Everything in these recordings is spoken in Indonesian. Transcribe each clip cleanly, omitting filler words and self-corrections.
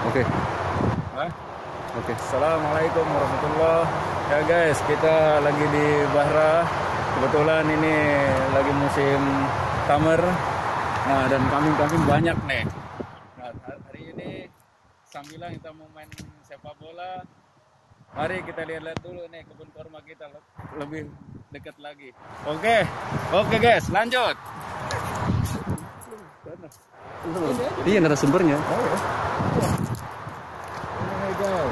Oke. Hah? Oke. Assalamualaikum warahmatullahi. Ya guys, kita lagi di Bahra. Kebetulan ini lagi musim summer. Nah, dan kambing-kambing banyak nih. Nah, hari ini sambilan kita mau main sepak bola. Mari kita lihat-lihat dulu nih kebun kurma kita lebih dekat lagi. Oke guys, lanjut. Iya, narasumbernya. Oh ya. Ini guys.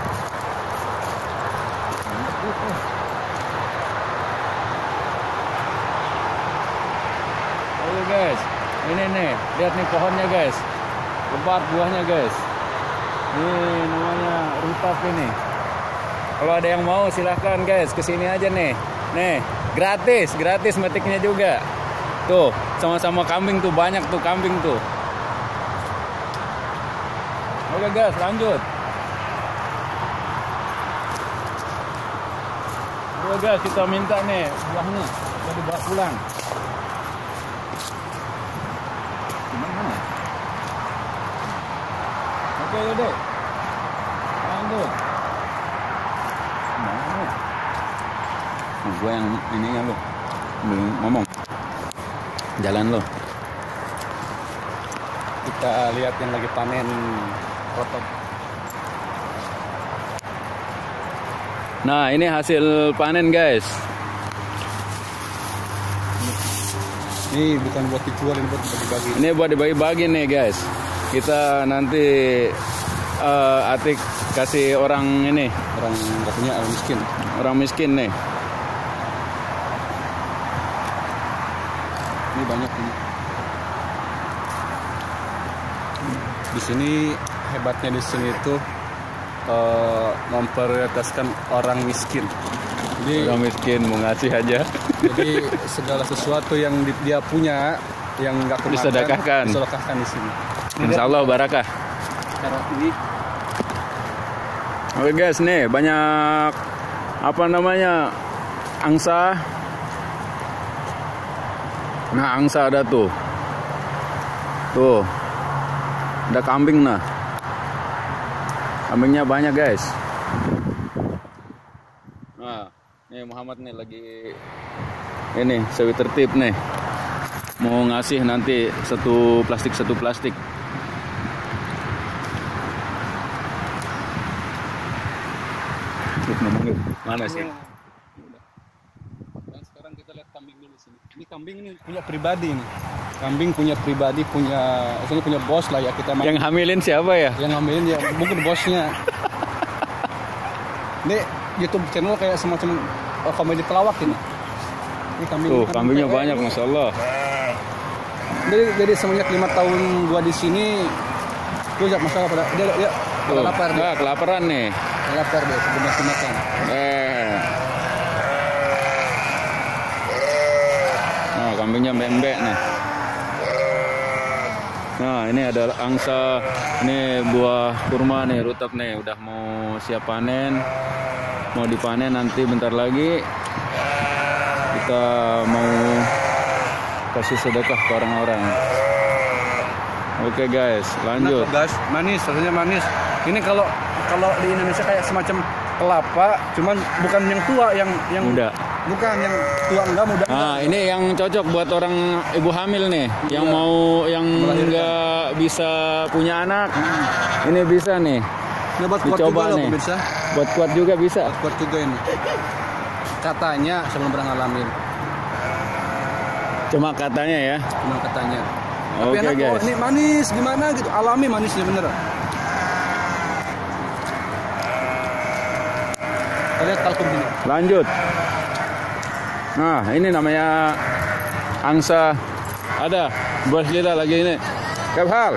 Oke guys, ini nih, lihat nih pohonnya guys, lebat buahnya guys. Ini namanya rutap ini. Kalau ada yang mau silahkan guys, kesini aja nih. Nih, gratis metiknya juga. Tuh, sama-sama kambing tuh, banyak tuh kambing tuh. Oke guys, lanjut. Oke guys, kita minta nih buahnya, kita dibawa pulang. Gimana? Oke deh, lanjut. Gue yang ini ya lo, ngomong. Jalan lo. Kita lihat yang lagi panen rotop. Nah, ini hasil panen guys. Ini bukan buat dijual, ini buat dibagi-bagi. Ini buat dibagi-bagi nih guys. Kita nanti Atik kasih orang ini, Orang nggak punya, orang miskin. orang miskin nih. Ini banyak ini. Di sini hebatnya di sini tuh memprioritaskan orang miskin. Jadi Orang miskin mau ngasih aja. jadi segala sesuatu yang dia punya yang nggak kemakan Disedekahkan. disedekahkan di sini. Insya Allah barakah. Cara ini Oke guys, nih banyak apa namanya angsa. Nah, angsa ada tuh. Tuh. Ada kambing nah. Kambingnya banyak guys. Nah, nih Muhammad nih lagi ini sewi tertib nih. Mau ngasih nanti satu plastik. Mana sih? Dan sekarang kita lihat kambing dulu sini. Ini kambing ini punya pribadi nih. Kambing punya pribadi, maksudnya punya bos lah ya kita. Yang hamilin siapa ya? Yang ngambilin ya mungkin bosnya. Ini YouTube channel kayak semacam komedi pelawak ini. Ini kambing. Tuh, kambingnya banyak, masya Allah. Jadi semenjak 5 tahun gua di sini, gua jangan masalah pada dia Tuh, lapar dia. nah, kelaparan nih. Lapar dia sebelum makan. Nah, kambingnya mbek-mbek nih. Nah, ini ada angsa. Ini buah kurma nih, rutap nih. Udah mau siap panen. Mau dipanen nanti bentar lagi. Kita mau kasih sedekah ke orang-orang. Oke guys, lanjut. Enak, guys, manis, rasanya manis. Ini kalau di Indonesia kayak semacam kelapa, cuman bukan yang tua, yang Muda. bukan yang tua enggak muda. Nah, ini yang cocok buat orang ibu hamil nih, yang mau yang nggak bisa punya anak. Ini bisa nih. Ini buat kuat Dicoba juga loh nih. pemirsa. Buat kuat juga bisa. Kuat juga ini. Katanya sebelum pernah ngalamin. Cuma katanya ya. Cuma katanya. Oke, Tapi enak guys. kok, ini manis gimana gitu, alami manisnya bener. Kita lihat kalkun ini. Lanjut. Nah, ini namanya angsa. Ada bos kita lagi ini. Kabhal.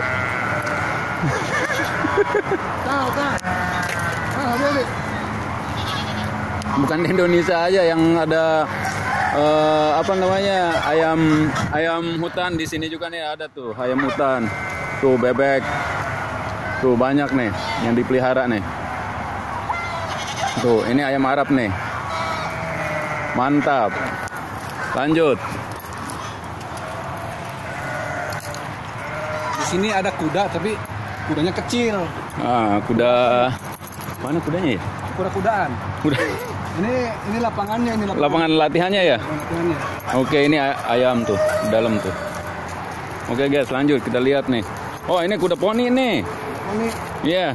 Bukan di Indonesia aja yang ada apa namanya ayam hutan, di sini juga nih ada tuh ayam hutan. Tuh bebek. Tuh banyak nih yang dipelihara nih. Tuh, ini ayam Arab nih. Mantap. Lanjut. Di sini ada kuda tapi Kudanya kecil. Kuda mana kudanya ya? Kuda-kudaan. Kuda. Ini lapangannya, ini Lapangan latihannya ya? latihannya. Oke, ini ayam tuh, dalam tuh. Oke guys, lanjut kita lihat nih. Oh, ini kuda poni nih. Ini Iya.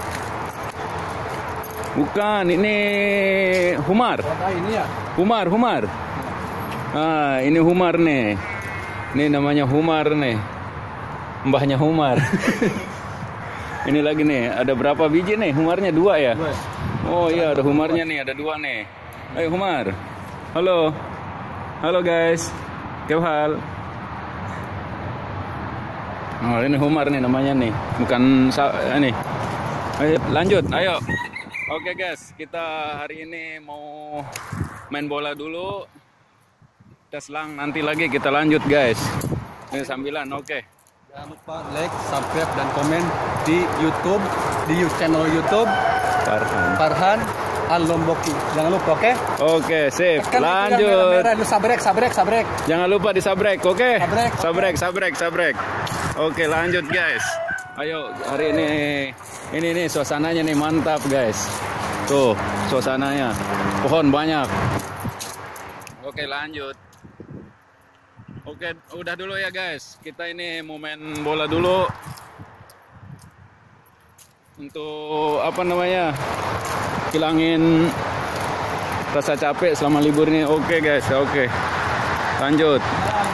Bukan, ini Humar. ini ya. Humar. Ini Humar nih. Ini namanya Humar nih. Mbahnya Humar. Ini lagi nih, ada berapa biji nih? Humarnya 2 ya? Oh iya, ada Humarnya nih, ada 2 nih. Ayo Humar. Halo. Halo guys. Kehal. Oh, ini Humar nih namanya nih. Bukan ini. Ayo lanjut, ayo. Oke guys, kita hari ini mau main bola dulu. Kita selang nanti lagi kita lanjut guys. Ini sambilan, oke. Jangan lupa like, subscribe, dan komen di YouTube, di channel YouTube Farhan Al-Lomboki. Jangan lupa, oke? Oke, sip. Tekan Lanjut. merah, sabrek. Jangan lupa disabrek, oke? Sabrek. Sabrek. Oke, lanjut guys. Ayo, hari ini nih suasananya nih mantap guys. Tuh, suasananya. Pohon banyak. Oke, lanjut. Oke, udah dulu ya guys. Kita ini mau main bola dulu. Untuk apa namanya? Hilangin rasa capek selama libur ini. Oke guys, oke. Lanjut.